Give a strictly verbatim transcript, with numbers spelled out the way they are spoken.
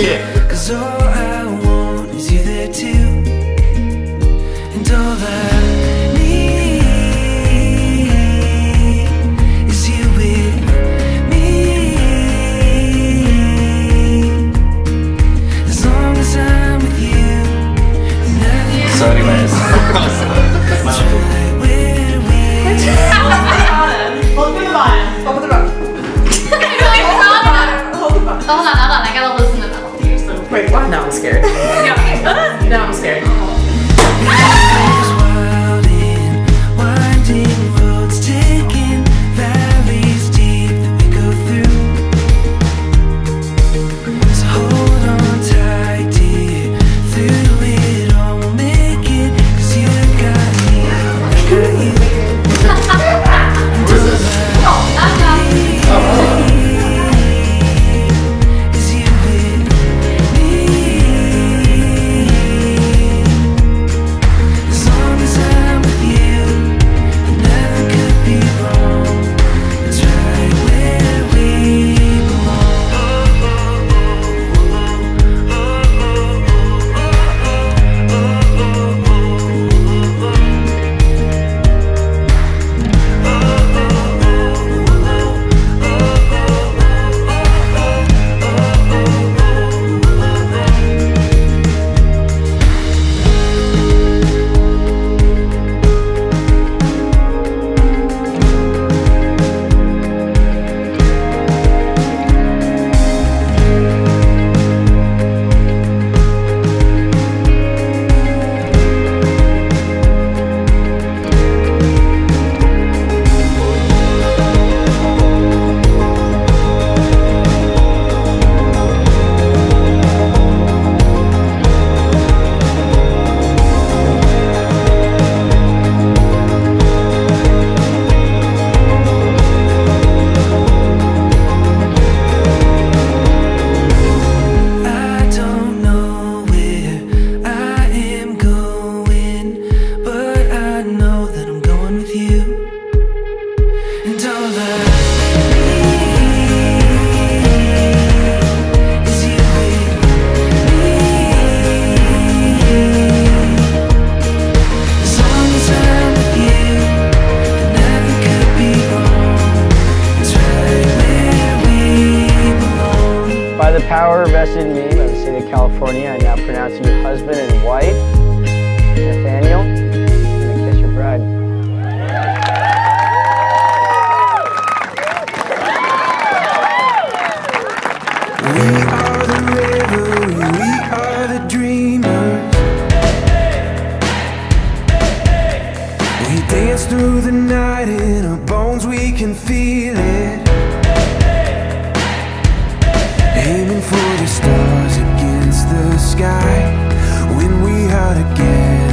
Yeah. Cause all I want is you there too. And all I need is you with me. As long as I'm with you. So anyways. Hold for the bottom. Hold for the bottom. Hold the bottom. Hold on, hold on. I gotta listen to that. Wait, what? Now I'm scared. Now I'm scared. Wild and winding roads, taking valleys deep that we go through. So hold on tight, dear. Through it all, we'll make it. Cause you got me, I got you. Is you with me? As long as I'm with you, nothing could be wrong. It's right where we By the power vested in me by the state of California, I now pronounce you husband and wife. Nathaniel, I'm gonna kiss your bride. We are the river, we are the dreamers. We dance through the night, in our bones we can feel it. Aiming for the stars against the sky when we are together.